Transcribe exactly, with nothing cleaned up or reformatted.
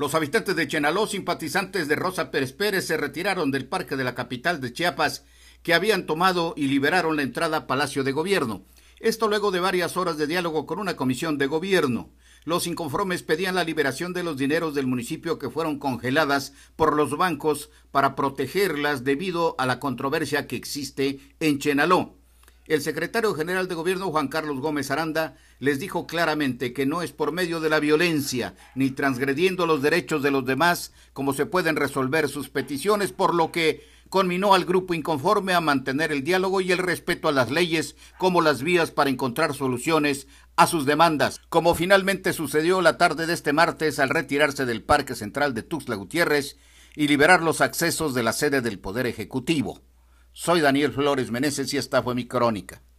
Los habitantes de Chenaló, simpatizantes de Rosa Pérez Pérez, se retiraron del parque de la capital de Chiapas, que habían tomado y liberaron la entrada a Palacio de Gobierno. Esto luego de varias horas de diálogo con una comisión de gobierno. Los inconformes pedían la liberación de los dineros del municipio que fueron congeladas por los bancos para protegerlas debido a la controversia que existe en Chenaló. El secretario general de gobierno, Juan Carlos Gómez Aranda, les dijo claramente que no es por medio de la violencia ni transgrediendo los derechos de los demás como se pueden resolver sus peticiones, por lo que conminó al grupo inconforme a mantener el diálogo y el respeto a las leyes como las vías para encontrar soluciones a sus demandas, como finalmente sucedió la tarde de este martes al retirarse del Parque Central de Tuxtla Gutiérrez y liberar los accesos de la sede del Poder Ejecutivo. Soy Daniel Flores Meneses y esta fue mi crónica.